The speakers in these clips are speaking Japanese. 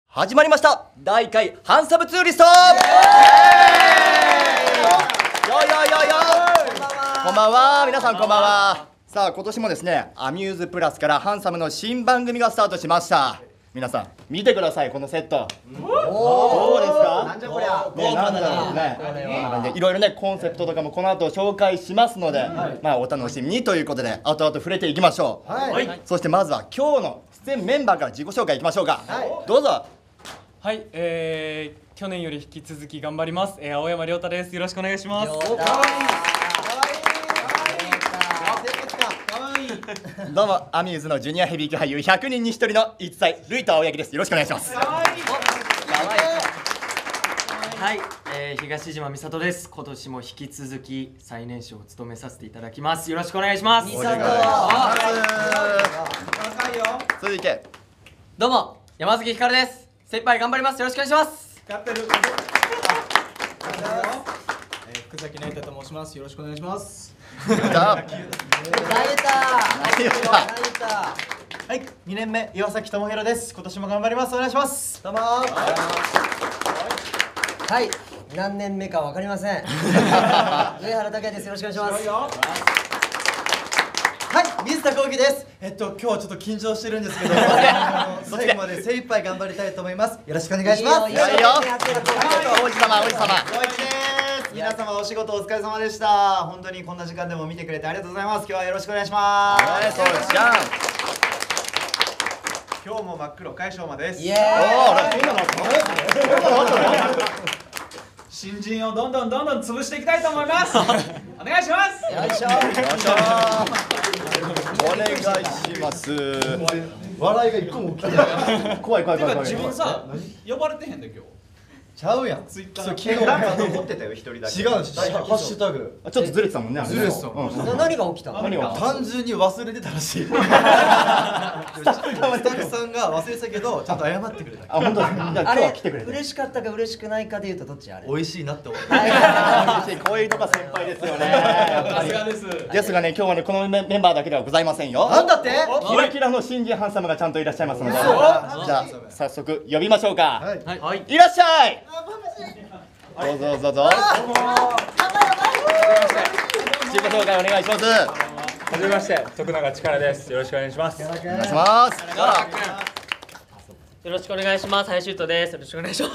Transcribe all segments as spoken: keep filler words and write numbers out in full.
始まりましただいいっかいハンサムツーリスト。よよよよこんばんは、皆さんこんばんは。さあ今年もですね、アミューズプラスからハンサムの新番組がスタートしました。皆さん見てください、このセット。どうですか？なんじゃこりゃ。ね、なんだろうね。こんな感じでいろいろね、コンセプトとかもこの後紹介しますので、まあお楽しみにということで後々触れていきましょう。はい。そしてまずは今日の出演メンバーから自己紹介いきましょうか。どうぞ。 はい、えー、去年より引き続き頑張ります、えー、青山亮太です。よろしくお願いします。 どうもアミューズのジュニアヘビー級俳優ひゃくにんにひとりの逸材ルイと青柳です。よろしくお願いします。 はい、えー、東島美里です。今年も引き続き最年少を務めさせていただきます。よろしくお願いします。 お願いします。続いてどうも山崎ひかるです。精一杯頑張ります。よろしくお願いします。 やってる。福崎内太と申します。よろしくお願いします。 やったはい、にねんめ岩崎智弘です。今年も頑張ります。お願いします。 どうもはい、何年目かわかりません。上原拓也です。よろしくお願いします。はい、水田幸喜です。えっと今日はちょっと緊張してるんですけど、最後まで精一杯頑張りたいと思います。よろしくお願いします。 いいよいいよ。王子様王子様。 光一です。皆様お仕事お疲れ様でした。本当にこんな時間でも見てくれてありがとうございます。今日はよろしくお願いします。 はい、そうじゃん。 今日も真っ黒海翔馬です。 イエーイ。 新人をどんどんどんどん潰していきたいと思います。お願いします。 よいしょ。 よいしょ。お願いします。 笑いが一個も起きてない。 怖い怖い怖い怖い。 自分さ、呼ばれてへんで今日。 ちゃうやん。 ツイッター。 昨日なんか残ってたよ一人だけ。違う。ハッシュタグ。 ちょっとずれてたもんね。 ずれてた。 何が起きたの？ 何が？ 単純に忘れてたらしい。スタッフさんが忘れてたけどちゃんと謝ってくれた。 あ、本当だ。じゃあ今日は来てくれて。 嬉しかったか嬉しくないかで言うとどっちあれ？ 美味しいなって思う。 こういうとこ先輩ですよね。 さすがです。 ですがね、今日はねこのメンバーだけではございませんよ。 なんだって？ キラキラの新人ハンサムがちゃんといらっしゃいますので、じゃあ早速呼びましょうか。 はい。 いらっしゃい。どうぞどうぞ。自己紹介お願いします。 はじめまして、徳永力です。よろしくお願いします。 お願いします。 よろしくお願いします。林斗です。よろしくお願いします。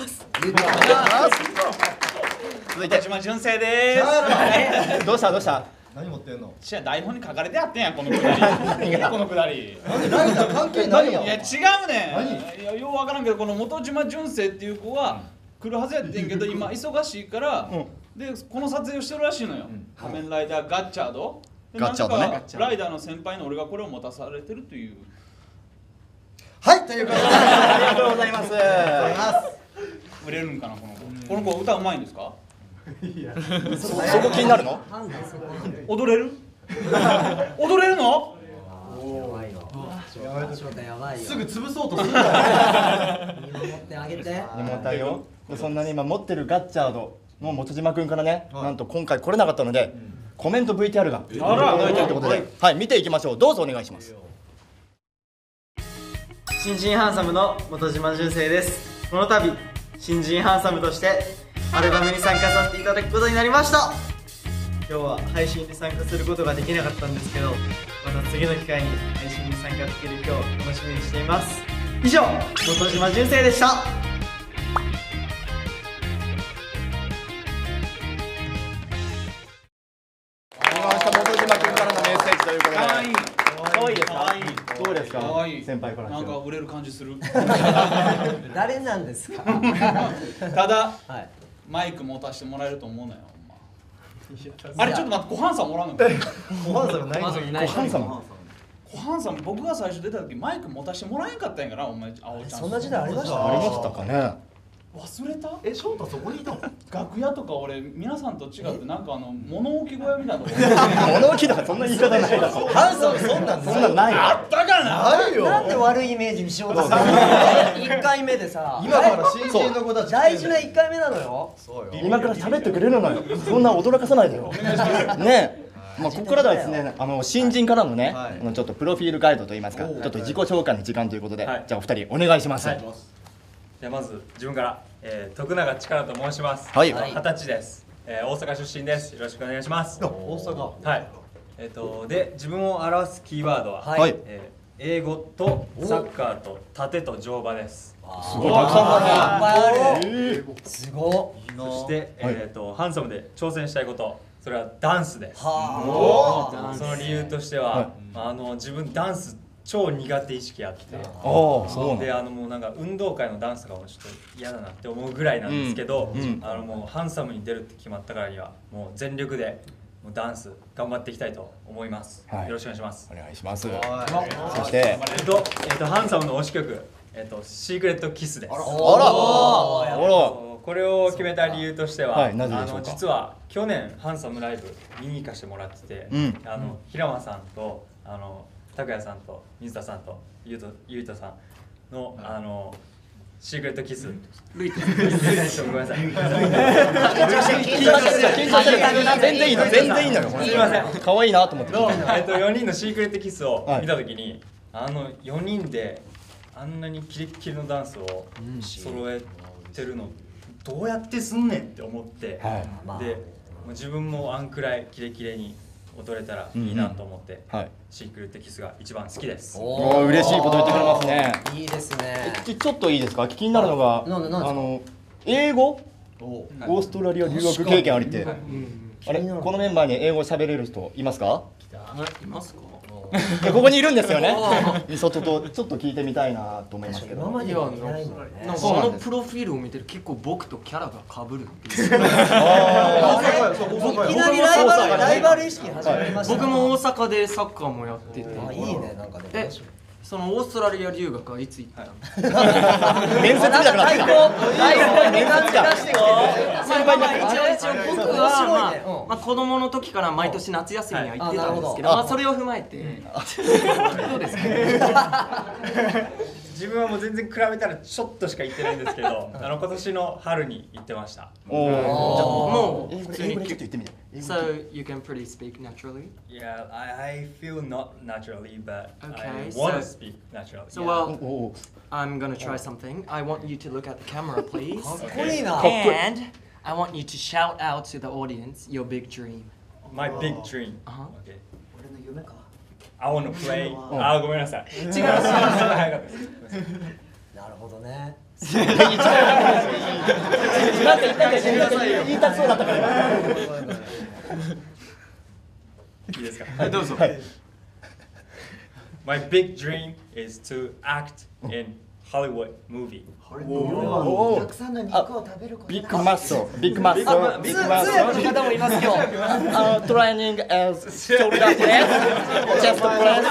続いて島純正でーす。 どうしたどうした。 何持ってんの？ じゃあ台本に書かれてあってんやんこのくだり。このくだり。 何だ関係ないよ。 いや違うねん。いやようわからんけどこの元島純正っていう子は来るはずやってんけど今忙しいからでこの撮影をしてるらしいのよ。仮面ライダーガッチャード。 ガッチャードね。 なんかライダーの先輩の俺がこれを持たされてるという。 はいということでありがとうございます。 売れるんかなこの子。この子歌うまいんですか？ そこ気になるの？ 踊れる？踊れるの？ やばいよ。 すぐ潰そうとするんだよ。 見守ってあげて。 荷物よ。そんなに今持ってるガッチャードの本島君からね、なんと今回来れなかったのでコメント ブイティーアール が届いてるということで、はい見ていきましょう。どうぞお願いします。 新人ハンサムの本島純正です。この度新人ハンサムとしてアルバムに参加させていただくことになりました。今日は配信に参加することができなかったんですけど、また次の機会に配信に参加できる今日を楽しみにしています。以上本島純正でした。 元島君からのメッセージということで。 可愛い。 可愛いですか？どうですか？ 可愛い。 先輩からなんか売れる感じする。 誰なんですか？ ただはい。 マイク持たせてもらえると思うなよ。あれちょっと待って、ごはんさんもらうの？ごハンサムないの？ ハンサム。 はんさん僕が最初出た時マイク持たせてもらえんかったんやからお前あおちゃん。 そんな時代ありましたありましたかね。 忘れた？ え、翔太そこにいたの？ 楽屋とか俺皆さんと違ってなんかあの物置小屋みたいなとこ。 物置だからそんな言い方ないだろ。 ハンサムそんなんそんなんないよ。 あったかな？ ないよ。 なんで悪いイメージにしようとするの？一回目でさ。 今から新人の子たち大事な一回目なのよ。 そうよ。 今から喋ってくれるのよ。そんな驚かさないでよ。ねえ。まあここからはですね、あの新人からのね、あのちょっとプロフィールガイドといいますか、ちょっと自己紹介の時間ということで、じゃあお二人お願いします。 じゃあまず自分から、えー、徳永力と申します。 はい二十歳です。えー、大阪出身です。よろしくお願いします。 大阪はい。えっ、とで自分を表すキーワードは、 はいえー英語とサッカーと盾と乗馬です。 すごいたくさんだね。 すごっ。 そして、えっ、とハンサムで挑戦したいこと、それはダンスです。 はその理由としては、あの自分ダンス超苦手意識あって、 ああ、そうなんだ。 であのもうなんか運動会のダンスがもうちょっと嫌だなって思うぐらいなんですけど、 うんうんあのもうハンサムに出るって決まったからにはもう全力でもうダンス頑張っていきたいと思います。 はいよろしくお願いします。 お願いします。そして、 えっと、えっと、ハンサムの推し曲、えっと、シークレットキスです。 あら、あら、 そうこれを決めた理由としては、 はいなぜでしょうかあの実は去年ハンサムライブ見に行かせてもらってて、 うんあの平間さんとあの拓也さんと水田さんとゆうとゆうとさんの、あのシークレットキス、ルイとごめんなさい。 緊張してる。全然いいの、全然いいのよ。 すいません。 可愛いなと思って。 の、えっと、よにんのシークレットキスをはい見たときに、あのよにんであんなにキレッキレのダンスを揃えてるのどうやってすんねんって思って、 はいでもう自分もあんくらいキレキレに踊れたらいいなと思って、 はい。 シークレットキスが一番好きです。 おー、嬉しいこと言ってくれますね。 いいですね。 ちちょっといいですか、気になるのが、あなんでなんですかの英語、オーストラリア留学経験ありって、あれ、このメンバーに英語喋れる人いますか？ いますか？ いやここにいるんですよね。みそととちょっと聞いてみたいなと思いますけど。 今まではいないもんね。 なんかそうなんですそのプロフィールを見てる結構僕とキャラが被るっていう。 あいきなりライバルライバル意識始まりましたね。 僕も大阪でサッカーもやってて。 あいいねなんかでもえ、そのオーストラリア留学はいつ行ったの？ ー面接みたいになってきた。面接じゃん。 まあまあまあ一応一応僕はまあ面白いねうんまあ子供の時から毎年夏休みには行ってたんですけど、 はいまあそれを踏まえてどうですか？ 自分はもう全然比べたらちょっとしか行ってないんですけど、あの今年の春に行ってました。 おお。 もう英語で英語でちょっと言ってみて。英語で So you can pretty speak naturally. Yeah, I, I feel not naturally, but Okay, I want to so- speak naturally. So Yeah. well, おお。 I'm gonna try something. I want you to look at the camera, please. かっこいいな。 And I want you to shout out to the audience your big dream. My big dream. Uh-huh. Okay. 俺の夢か。 I want to play. あー、ごめんなさい。違う。 なるほどね。 なんか言ったけど言いたそうだったから。 いいですか。 どうぞ。 My big dream is to act in Hollywood movie. お客さんの肉を食べること。 ビッグマッソ、ビッグマッソ、ビッグマッ通訳の方もいますよ。 ソ。トレーニング as shoulder press, chest press,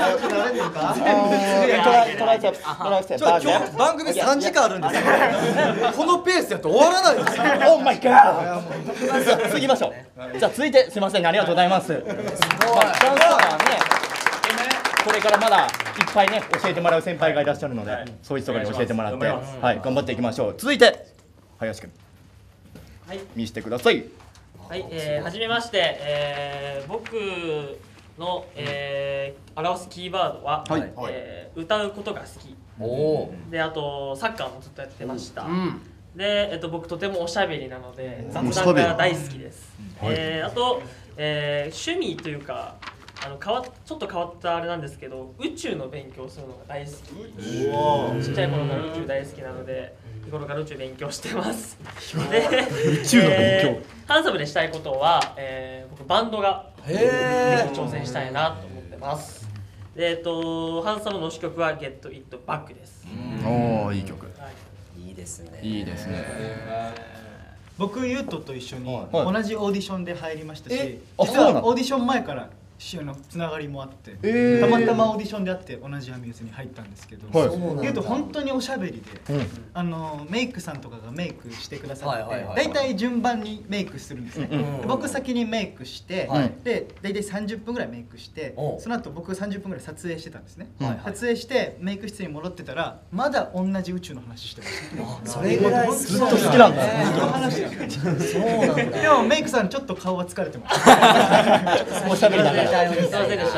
トライセプス、トライセプス。 今日番組さんじかんあるんですよ。このペースやと終わらないんですよ。 オーマイガー。じゃあ次行きましょう。じゃあ続いてすみません、ありがとうございます。まあダンスはね、これからまだいっぱいね教えてもらう先輩がいらっしゃるので、 はいそういう人に教えてもらって、 頑張りますはい頑張っていきましょう。続いて林くん、 はい、 見せてください。 はい、えー、はじめまして、えー、僕の、えー、表すキーワードは、 はいえー歌うことが好きおお。 で、あとサッカーもずっとやってました、 うん。 で、えっと、僕とてもおしゃべりなので雑おしゃべり談が大好きです、 はいえー、あと、えー、趣味というかあの変わちょっと変わったあれなんですけど、宇宙の勉強するのが大好き。ちっちゃい頃から宇宙大好きなので日頃から宇宙勉強してますで宇宙の勉強えーハンサムでしたいことは、えー、僕バンドがへ挑戦したいなと思ってますで、えっと、ハンサムの推し曲は Get It Back です、 おお、いい曲。 はいいいですね。 いいですね。 僕ゆうとと一緒にはい同じオーディションで入りましたし、 えあ実そうなのはオーディション前からしのつながりもあって、 えーたまたまオーディションであって同じアミューズに入ったんですけど、 はいそうなんだゆうと本当におしゃべりで、 うん。 あのメイクさんとかがメイクしてくださって、 はいはいはいはい大体順番にメイクするんですね、 うんうんで僕先にメイクして、 はいで大体さんじゅっぷんぐらいメイクしておうその後僕さんじゅっぷんぐらい撮影してたんですね、 はいはい撮影してメイク室に戻ってたらまだ同じ宇宙の話してましたそれぐらい好きずっと好きなんだ。 ずっと話してるそうなんだ。 でもメイクさんちょっと顔は疲れてますおしゃべりだから。 すいませんでした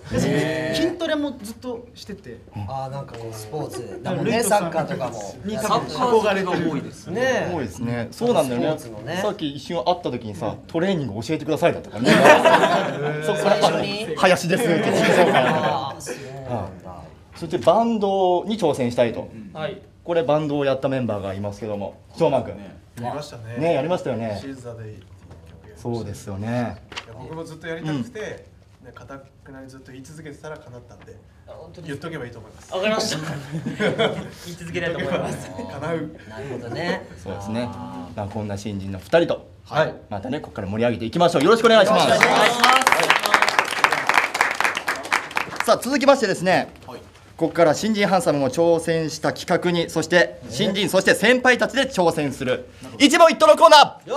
筋トレもずっとしてて、 ああなんかこうスポーツだもんね、サッカーとかもにサッカー憧れが多いですね。 多いですね。そうなんだよね。 スポーツのねさっき一瞬会った時にさ、トレーニング教えてくださいだったからね。そこから最初に林ですって聞いてそうから。 ああそうなんだ。 そしてバンドに挑戦したいと。 はい。 これバンドをやったメンバーがいますけども、翔馬くん。 やりましたね。 ねやりましたよね。 シーズ・ザ・デイっていう曲。 そうですよね。 いや僕もずっとやりたくて、ね、固くなにずっと言い続けてたら叶ったんで、言っとけばいいと思います。 わかりました。言い続けたいと思います。 叶う。 なるほどね。 そうですね。まあこんな新人のふたりと、 はい。 またねここから盛り上げていきましょう。よろしくお願いします。 お願いします。 さあ続きましてですね。ここから新人ハンサムも挑戦した企画に、そして新人、そして先輩たちで挑戦する一問一答のコーナー。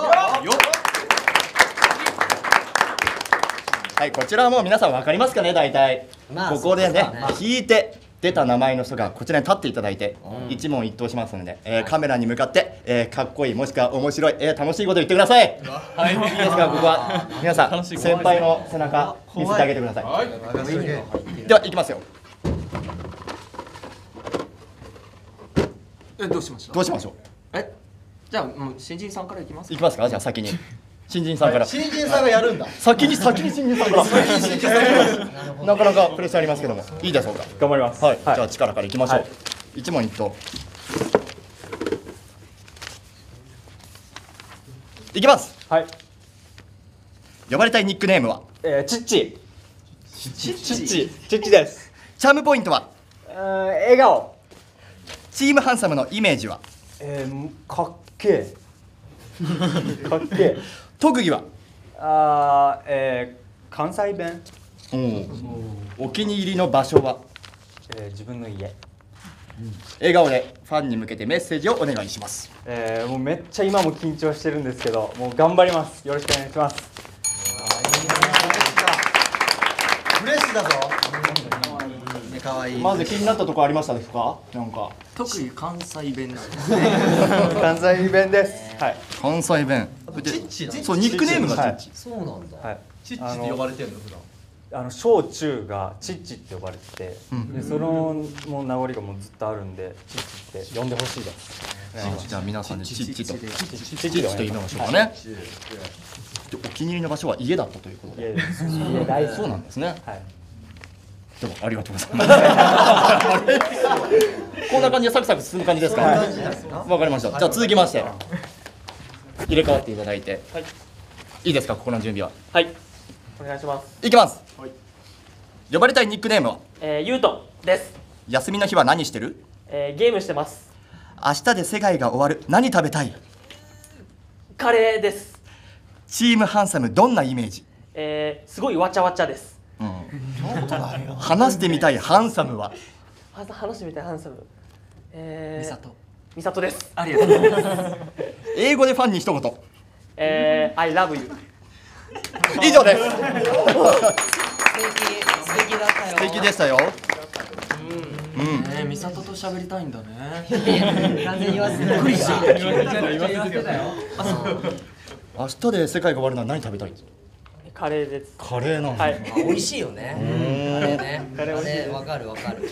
はい、こちらはもう皆さん分かりますかね、大体。 まあここでねそうですね聞いて出た名前の人がこちらに立っていただいて、一問一答しますので、えーカメラに向かって、えーかっこいいもしくは面白い、えー楽しいこと言ってください。はい、いいですか。ここは皆さん先輩の背中見せてあげてください。では行きますよ。 えどうしましたどうしましょう。 えじゃあもう新人さんからいきます行きますか。じゃあ先に新人さんから。 新人さんがやるんだ。 先に先に新人さんから。なかなかプレッシャーありますけども、いいでしょうか。 頑張ります。 はい、じゃあ力からいきましょう。一問一答。いきます。 はい。 呼ばれたいニックネームは。 えー、チッチ。チッチ。チッチ。チッチです。 チャームポイントは。 えー、笑顔。 チームハンサムのイメージは。 えー、かっけえ。かっけえ。 特技は。 あー、えー、関西弁。 お気に入りの場所は。 えー、自分の家。 笑顔でファンに向けてメッセージをお願いします。 えー、もうめっちゃ今も緊張してるんですけど、もう頑張ります。よろしくお願いします。 フレッシュだぞ。可愛い。 まず気になったところありましたですか。なんか特技関西弁です関西弁です。はい。 関西弁。 チッチだ。 そうニックネームがチッチ。 そうなんだ。 はい。 チッチって呼ばれてんの普段。 あの小中がチッチって呼ばれてて、でそのもう名残がもうずっとあるんでチッチって呼んでほしいです。 じゃあ皆さんでチッチとチチッッチと言いましょうかね。お気に入りの場所は家だったということで。 家大好き。 そうなんですね。 はい。 どうもありがとうございます。こんな感じでサクサク進む感じですか。わかりました。じゃあ続きまして入れ替わっていただいて、 はい。 いいですか。ここの準備は。 はい。お願いします。 いきます。呼ばれたいニックネームは。 えー、ゆうとです。 休みの日は何してる。 えー、ゲームしてます。 明日で世界が終わる。何食べたい。 カレーです。 チームハンサムどんなイメージ。 えー、すごいわちゃわちゃです。 話してみたいハンサムは。 は話してみたいハンサム。えー、 美里美里です。 ありがとうございます英語でファンに一言。 えー、I love you。 以上です。 素敵素敵だったよ。 素敵でしたよ。 うん、えー、美里と喋りたいんだね。 完全に言わせてた。びっくりした。言わせてたよ。 明日で世界が終わるのは何食べたい。 カレーです。 カレーなんだ。 はい。 美味しいよね。カレーね。カレーわかるわかる。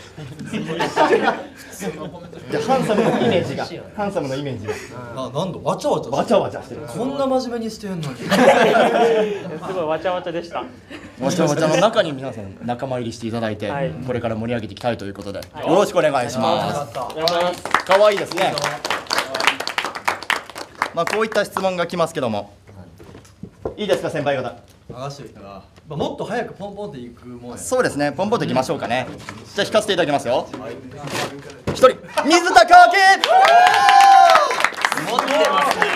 じゃあハンサムのイメージが。ハンサムのイメージが。 あ、なんだ。わちゃわちゃ。 わちゃわちゃしてる。 こんな真面目にしてんのに。 すごいわちゃわちゃでした。 わちゃわちゃの中に皆さん仲間入りしていただいて、 はいこれから盛り上げていきたいということで、よろしくお願いします。 か可愛いですね。まあこういった質問が来ますけども、いいですか先輩方。 流しておいたら、まあ、もっと早くポンポンっていくもんや。 そうですね。ポンポンといきましょうかね。じゃあ引かせていただきますよ。一人水田かわけ。 持ってますね。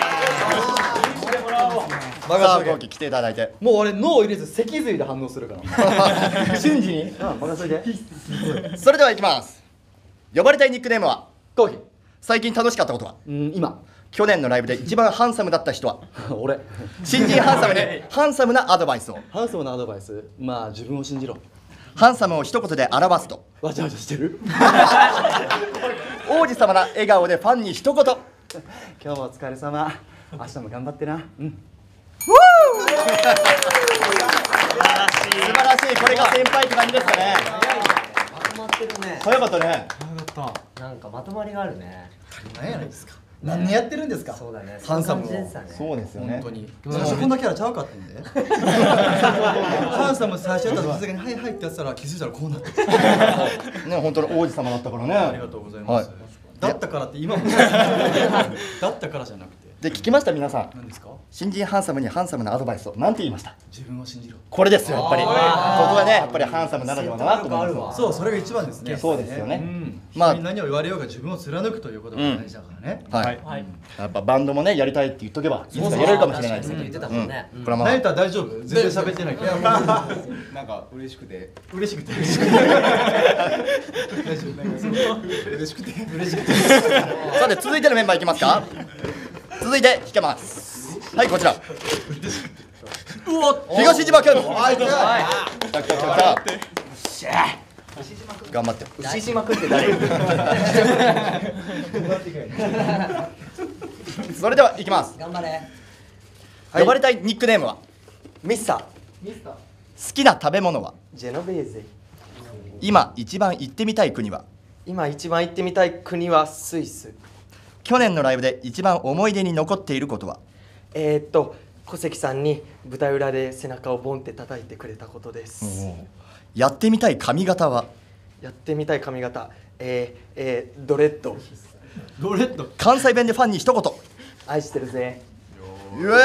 さあ後期来ていただいて。 もう俺脳入れず脊髄で反応するから瞬時に。 うん任せてそれではいきます。呼ばれたいニックネームは。 コーヒー。 最近楽しかったことは。 うん今去年のライブで一番ハンサムだった人は。 俺新人ハンサムでハンサムなアドバイスを。 ハンサムなアドバイス。まあ自分を信じろ。 ハンサムを一言で表すと。 わちゃわちゃしてる王子様な笑顔でファンに一言。 今日もお疲れ様。明日も頑張ってな。うん。 素晴らしい。これが先輩って感じですかね。 まとまってるね。 早かったね。 なんかまとまりがあるね。 何やないですか。何年やってるんですか。 そうだね。 ハンサムを。 そうですよね。 本当に。最初こんなキャラちゃうかったんで。ハンサム最初やったらさすがにはいはいってやってたら気づいたらこうなって。 ね、本当に王子様だったからね。 ありがとうございます。だったからって今も。だったからじゃなくて。 で聞きました皆さん。 何ですか。 新人ハンサムにハンサムなアドバイスをなんて言いました。 自分を信じろ。 これですよやっぱり。ここがねやっぱりハンサムならではだなと思います。 そうそれが一番ですね。 そうですよね。 まあ何を言われようが自分を貫くということが大事だからね。 はい。やっぱバンドもねやりたいって言っとけばいつかやれるかもしれないですね。 言ってたもんね。 これはまあ。ナイター大丈夫？全然喋ってないけど。なんか嬉しくて嬉しくて嬉しくて嬉しくて嬉しくて。 さて続いてのメンバーいきますか。続いて弾けます。はいこちら。うお東島君。はい来た来た来た。頑張って。 牛島君って誰？ それではいきます。 頑張れ。 呼ばれたいニックネームはミスター。 好きな食べ物はジェノベーゼ。 今一番行ってみたい国は今一番行ってみたい国はスイス。 去年のライブで一番思い出に残っていることはえー、っと小関さんに舞台裏で背中をボンって叩いてくれたことです。 やってみたい髪型はやってみたい髪型えー、えー、ドレッド。 ドレッド。 関西弁でファンに一言。 愛してるぜ。 イエーイ。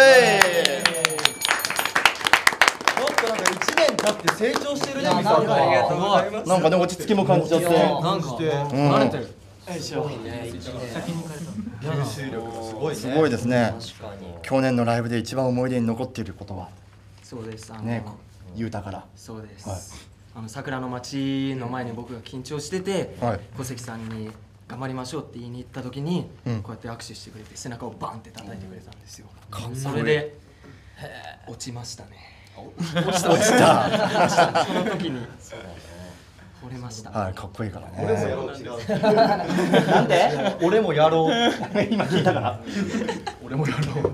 なんか一年経って成長してるね。ミサト。 ありがとうございます。 なんかね落ち着きも感じちゃって。 なんか慣れてる。 すごいね。先に行かれた。 吸収力がすごいね。 すごいですね。 確かに。 去年のライブで一番思い出に残っていることはそうです。あのね、ゆうたから。 そうです。 はいあの桜の町の前に僕が緊張してて、 はい、 小関さんに頑張りましょうって言いに行った時に、 うん、 こうやって握手してくれて背中をバンって叩いてくれたんですよ。 かっこいい。 それで落ちましたね。 落ちた。落ちた。 その時に折れました。 はい、かっこいいからね。 俺もやろう。違う。 なんで？ 俺もやろう。 今聞いたから。 俺もやろう。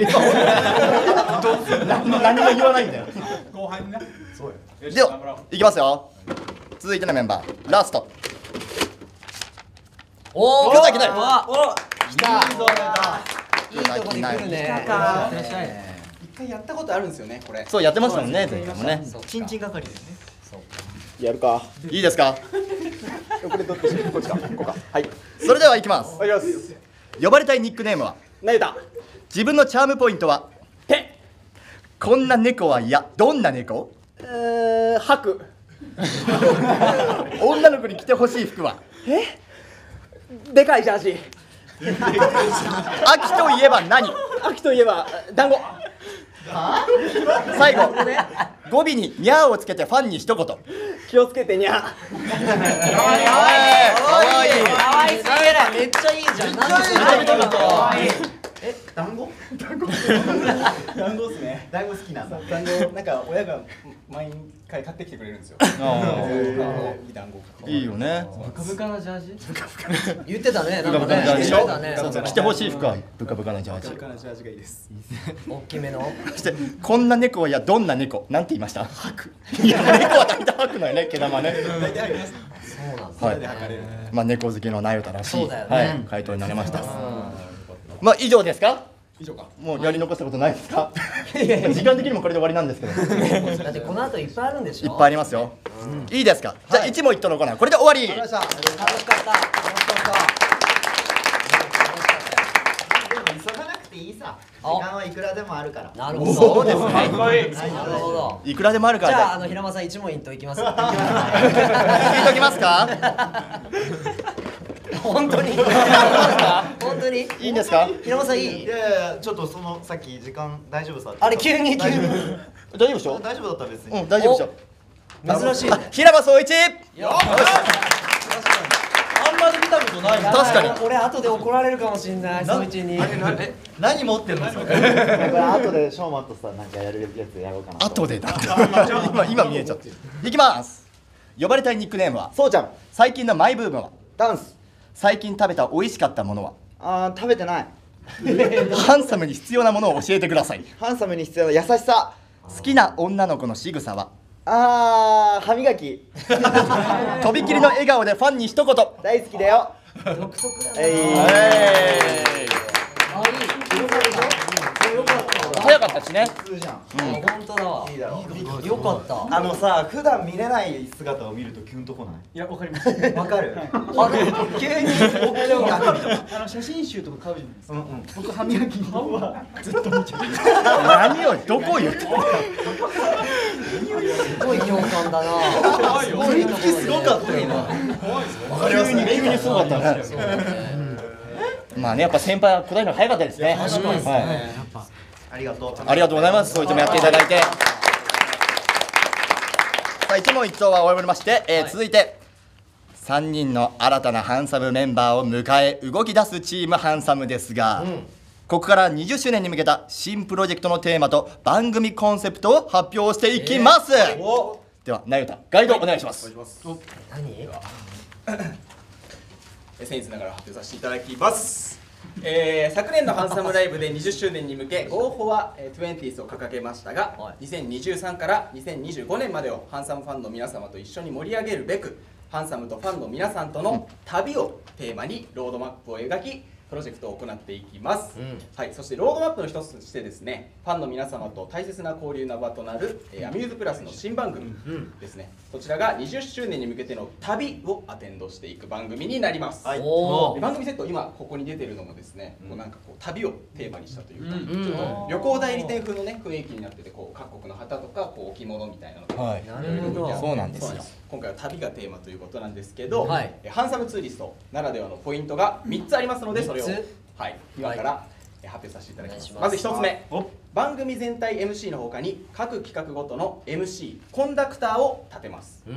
何も何も言わないんだよ。 後輩にね。 そうよ。 では、いきますよ。続いてのメンバー、ラスト。 おお。 来た来た。 お。 来た。 いいとこで来るね。 一回やったことあるんですよね、これ。 そうやってましたもんね、前回もね。 チンチン係ですね。 やるか。 いいですか。 これどっち？こっちか。ここか。はい。 それでは行きます。 お願いします。 呼ばれたいニックネームはナイタ。 自分のチャームポイントは手。 こんな猫は嫌。どんな猫？ えー、吐く。 女の子に着てほしい服はえ？でかいジャージ。 秋といえば何？ 秋といえば団子。 最後語尾にニャーをつけてファンに一言。 気をつけてにゃ。 かわいい。かわいい。 かわいすぎる。めっちゃいいじゃん。 めっちゃいい。 かわいい。 え、団子？団子。団子ですね。団子好きなんだ。団子なんか親が毎回買ってきてくれるんですよ。いい団子。 いいよね。 ブカブカなジャージ？ 言ってたね。 ブカブカなジャージ。 そうだね。 そうそう。着てほしい服はブカブカなジャージ。 ブカブカなジャージがいいです。 大きめの。 そしてこんな猫はやどんな猫？なんて言いました？吐く。いや猫は大体吐くのよね。毛玉ね。 大体吐きます。 そうなんはい。 で吐かれる。 まあ猫好きのなゆたらしい。 はい。 回答になりました。まあ以上ですか？ 以上か。 もうやり残したことないですか？時間的にもこれで終わりなんですけど。 だってこの後いっぱいあるんでしょ。 いっぱいありますよ。いいですか？じゃあ一問一答のコーナーこれで終わり。 楽しかった。楽しかった。 急がなくていいさ。時間はいくらでもあるから。 なるほど。 そうですね。 なるほど。 いくらでもあるから。 じゃああの平間さん一問一答いきます。 聞いときますか？ 本当に本当にいいんですか？ 平間さんいい？ いやいやちょっとそのさっき時間大丈夫さ。 あれ急に急に。 大丈夫でしょ？ 大丈夫だったら別に。 うん大丈夫でしょ。 珍しいね。 平場総一。 よし。 あんまり見たことない。 確かに。 俺後で怒られるかもしれない。総一に。 何持ってるんですか？ これ後でショーマンとさなんかやるやつやろうかな。 後でだ。今今見えちゃってる。いきます。呼ばれたいニックネームはそうちゃん。 最近のマイブームはダンス。 最近食べた美味しかったものはあー食べてない。 ハンサムに必要なものを教えてください。 ハンサムに必要な優しさ。 好きな女の子の仕草は？ あー歯磨き。 とびきりの笑顔でファンに一言。 大好きだよ。 独特だえね。 早かったしね。 普通じゃん。本当だわ。いいだろ。よかった。 あのさ、普段見れない姿を見るとキュンとこない？ いや、わかります。 わかる？ あれ急に大きい額あの写真集とか買うじゃないですか。僕歯磨きのはずっと見ちゃう。 何をどこ言ってんの？ すごい共感だな。 すごいところすごかったよ今。わかりますね。急にすごかったね。まあね、やっぱ先輩は答えるの早かったですね。 確かにですね。 はい。 やっぱありがとう。 ありがとうございます。そういったもやっていただいて。さあ一問一答は終わりまして、えー続いてさんにんの新たなハンサムメンバーを迎え動き出すチームハンサムですが、ここからにじゅっしゅうねんに向けた新プロジェクトのテーマと番組コンセプトを発表していきます。ではなゆたガイドお願いします。 何？ 僭越ながら発表させていただきます。えー、昨年のハンサムライブでにじゅっしゅうねんに向け ゴーフォアにじゅうを掲げましたが、にせんにじゅうさんからにせんにじゅうごねんまでをハンサムファンの皆様と一緒に盛り上げるべく、ハンサムとファンの皆さんとの旅をテーマにロードマップを描きプロジェクトを行っていきます、うん、はい、そしてロードマップの一つとしてですね、ファンの皆様と大切な交流の場となる、えー、アミューズプラスの新番組ですね、うん、そちらがにじゅっしゅうねんに向けての旅をアテンドしていく番組になります、はい、番組セット今ここに出てるのもですね、うん、こうなんかこう旅をテーマにしたというか、うん、ちょっと旅行代理店風のね雰囲気になってて、こう各国の旗とかこう置物みたいなのが、はい、なるほど、そうなんですよ。今回は旅がテーマということなんですけど、はい、ハンサムツーリストならではのポイントがみっつありますので、それをはい、今から、はい、発表させていただきます。まずひとつめ、番組全体 エムシー の他に各企画ごとの エムシー コンダクターを立てます。うん、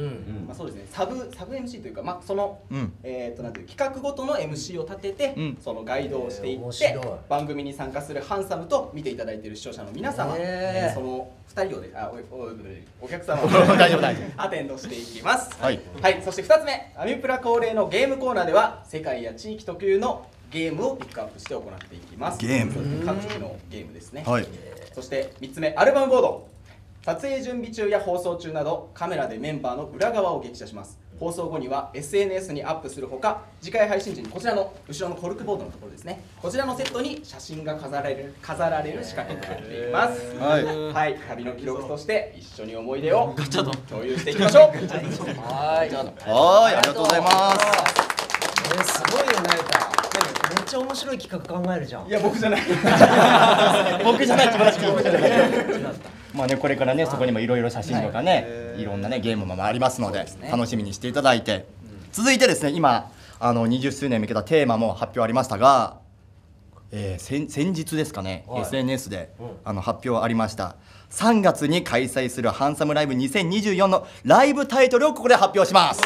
まあそうですね、サブサブ エムシー というか、まあその、うん、えっとなんていう企画ごとの エムシー を立てて、うん、そのガイドをしていって、えー、番組に参加するハンサムと見ていただいている視聴者の皆様、えー、そのふたりをであおおお客様をアテンドしていきます。はい、はい、そしてふたつめ、アミュプラ恒例のゲームコーナーでは世界や地域特有のゲームをピックアップして行っていきます。ゲーム、各地のゲームですね。はい。そしてみっつめ、アルバムボード。撮影準備中や放送中などカメラでメンバーの裏側を激写します。放送後には エスエヌエス にアップするほか、次回配信時にこちらの後ろのコルクボードのところですね、こちらのセットに写真が飾られる飾られる仕掛けとなっています。はい、はい、旅の記録として一緒に思い出を共有していきましょう。はい、はい、ありがとうございます。 えー、すごいよね。めっちゃ面白い企画考えるじゃん。 いや、僕じゃない僕じゃない僕じゃないまあね、これからね、そこにもいろいろ写真とかね、いろんなねゲームもありますので、楽しみにしていただいて、続いてですね、今あのにじゅっしゅうねんに向けたテーマも発表ありましたが、えー、先, 先日ですかね、はい、エスエヌエス で、うん、あの発表ありましたさんがつに開催するハンサムライブにせんにじゅうよんのライブタイトルをここで発表します。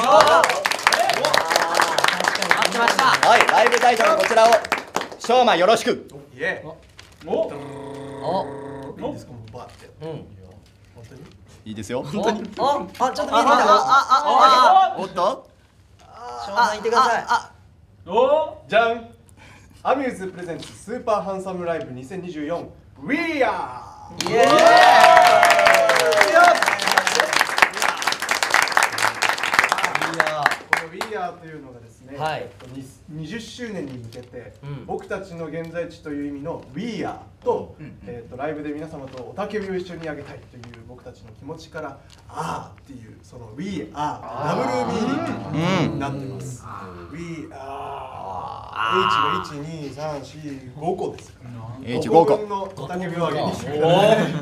はい、ライブタイトルこちらをしょうまよろしく。いえおおいいですか、もうバーって。うん、本当にいいですよ。本当にああ、ちょっと見えてきた。あああおっとしょうま言ってください。 おじゃん、アミューズプレゼンツスーパーハンサムライブにせんにじゅうよん We Are。 イエーイ。We Are というのがですね、はい、にじゅっしゅうねんに向けて、うん、僕たちの現在地という意味の We Are と、うん、えー、とライブで皆様とおたけびを一緒にあげたいという僕たちの気持ちからあーっていうその We Are ダブルミーニングになってます。 We Are H がいち、に、さん、し、ごこですから Hごこ分のおたけびをあげにしてください。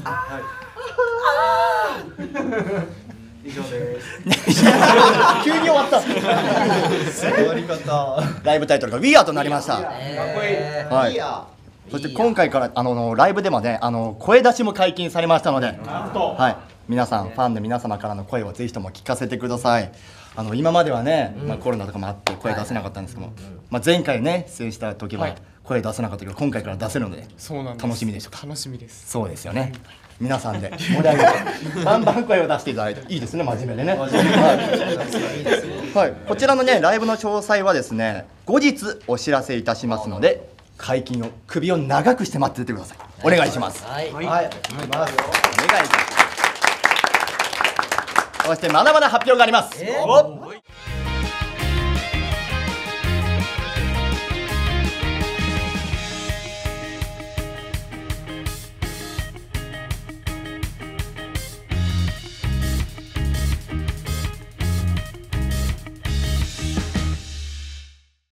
以上です。 急に終わった。終わり方。ライブタイトルが We Are となりました。かっこいい。はい。そして今回からあのライブでもね、あの声出しも解禁されましたので、はい、皆さんファンの皆様からの声をぜひとも聞かせてください。あの今まではね、まあコロナとかもあって声出せなかったんですけども、まあ前回ね出演した時は声出せなかったけど、今回から出せるので、楽しみでしょうか。 楽しみです。 そうですよね。皆さんで盛り上げてバンバン声を出していただいていいですね、真面目でね。はい、こちらのねライブの詳細はですね後日お知らせいたしますので解禁を首を長くして待っててください。お願いします。 はい、 はい、お願いします。そしてまだまだ発表があります。 えー